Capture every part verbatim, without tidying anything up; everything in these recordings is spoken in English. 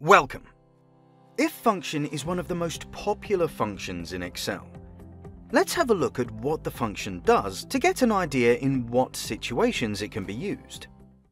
Welcome! If function is one of the most popular functions in Excel. Let's have a look at what the function does to get an idea in what situations it can be used.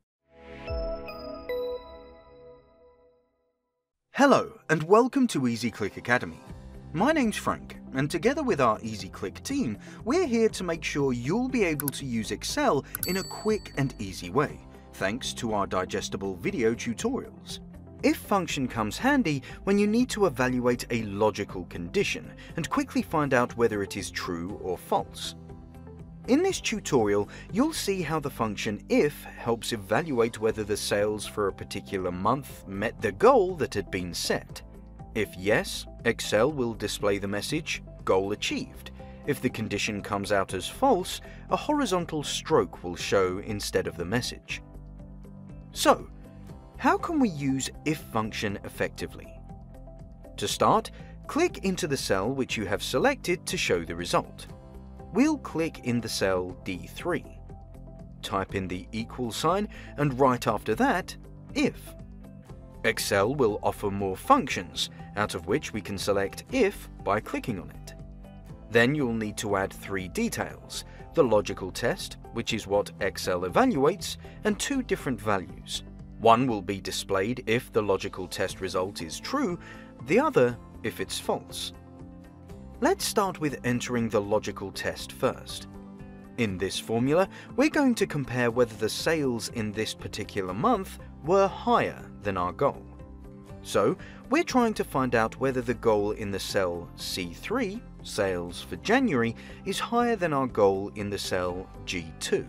Hello and welcome to EasyClick Academy. My name's Frank, and together with our EasyClick team, we're here to make sure you'll be able to use Excel in a quick and easy way, thanks to our digestible video tutorials. If function comes handy when you need to evaluate a logical condition and quickly find out whether it is true or false. In this tutorial, you'll see how the function if helps evaluate whether the sales for a particular month met the goal that had been set. If yes, Excel will display the message, goal achieved. If the condition comes out as false, a horizontal stroke will show instead of the message. So, how can we use if function effectively? To start, click into the cell which you have selected to show the result. We'll click in the cell D three. Type in the equal sign and right after that, if. Excel will offer more functions, out of which we can select if by clicking on it. Then you'll need to add three details, the logical test, which is what Excel evaluates, and two different values. One will be displayed if the logical test result is true, the other if it's false. Let's start with entering the logical test first. In this formula, we're going to compare whether the sales in this particular month were higher than our goal. So, we're trying to find out whether the goal in the cell C three, sales for January, is higher than our goal in the cell G two.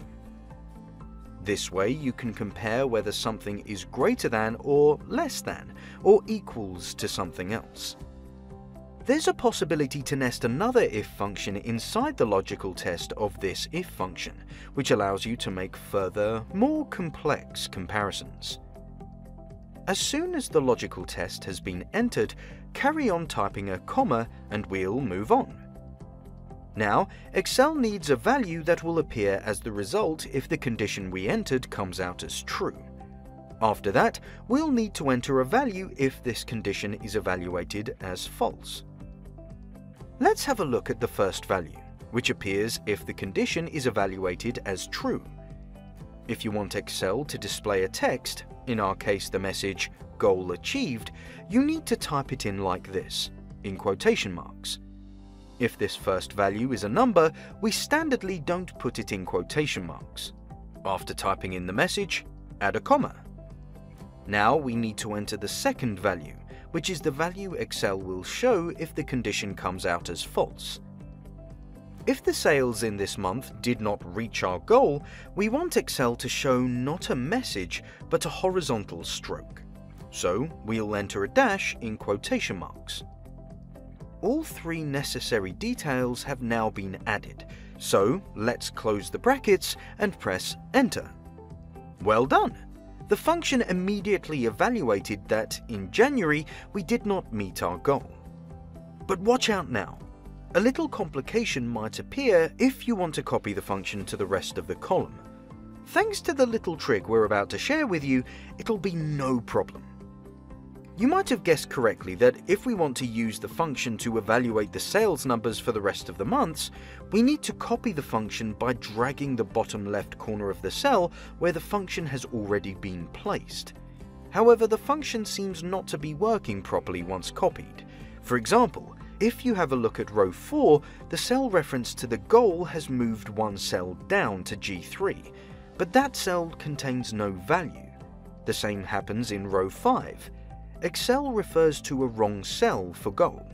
This way you can compare whether something is greater than or less than, or equals to something else. There's a possibility to nest another if function inside the logical test of this if function, which allows you to make further, more complex comparisons. As soon as the logical test has been entered, carry on typing a comma and we'll move on. Now, Excel needs a value that will appear as the result if the condition we entered comes out as true. After that, we'll need to enter a value if this condition is evaluated as false. Let's have a look at the first value, which appears if the condition is evaluated as true. If you want Excel to display a text, in our case the message, goal achieved, you need to type it in like this, in quotation marks. If this first value is a number, we standardly don't put it in quotation marks. After typing in the message, add a comma. Now we need to enter the second value, which is the value Excel will show if the condition comes out as false. If the sales in this month did not reach our goal, we want Excel to show not a message, but a horizontal stroke. So we'll enter a dash in quotation marks. All three necessary details have now been added, so let's close the brackets and press Enter. Well done! The function immediately evaluated that, in January, we did not meet our goal. But watch out now. A little complication might appear if you want to copy the function to the rest of the column. Thanks to the little trick we're about to share with you, it'll be no problem. You might have guessed correctly that if we want to use the function to evaluate the sales numbers for the rest of the months, we need to copy the function by dragging the bottom left corner of the cell where the function has already been placed. However, the function seems not to be working properly once copied. For example, if you have a look at row four, the cell reference to the goal has moved one cell down to G three, but that cell contains no value. The same happens in row five. Excel refers to a wrong cell for goal.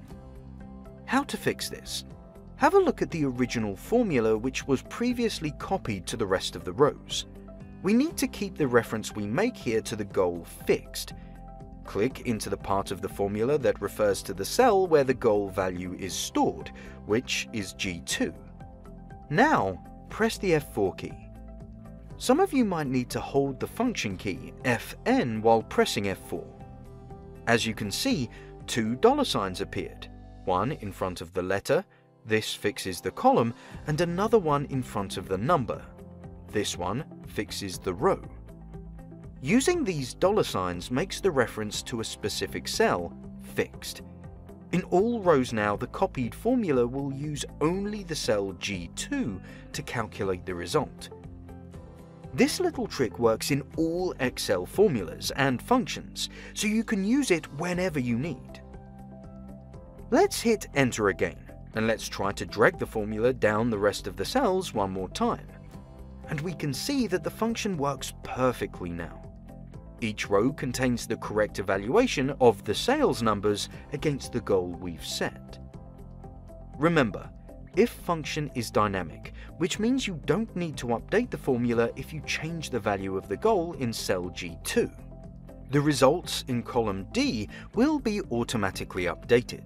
How to fix this? Have a look at the original formula which was previously copied to the rest of the rows. We need to keep the reference we make here to the goal fixed. Click into the part of the formula that refers to the cell where the goal value is stored, which is G two. Now, press the F four key. Some of you might need to hold the function key F N while pressing F four. As you can see, two dollar signs appeared, one in front of the letter, this fixes the column, and another one in front of the number. This one fixes the row. Using these dollar signs makes the reference to a specific cell fixed. In all rows now, the copied formula will use only the cell G two to calculate the result. This little trick works in all Excel formulas and functions, so you can use it whenever you need. Let's hit enter again, and let's try to drag the formula down the rest of the cells one more time. And we can see that the function works perfectly now. Each row contains the correct evaluation of the sales numbers against the goal we've set. Remember, if function is dynamic, which means you don't need to update the formula if you change the value of the goal in cell G two. The results in column D will be automatically updated.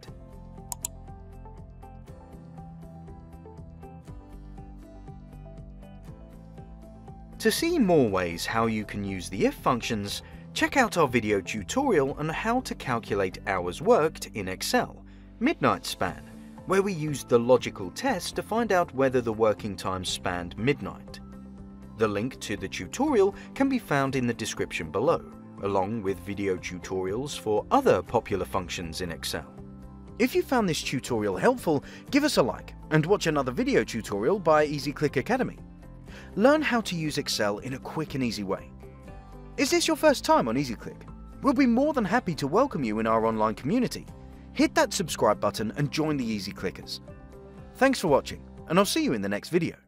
To see more ways how you can use the if functions, check out our video tutorial on how to calculate hours worked in Excel, Midnight Span, where we used the logical test to find out whether the working time spanned midnight. The link to the tutorial can be found in the description below, along with video tutorials for other popular functions in Excel. If you found this tutorial helpful, give us a like and watch another video tutorial by EasyClick Academy. Learn how to use Excel in a quick and easy way. Is this your first time on EasyClick? We'll be more than happy to welcome you in our online community. Hit that subscribe button and join the Easy Clickers. Thanks for watching, and I'll see you in the next video.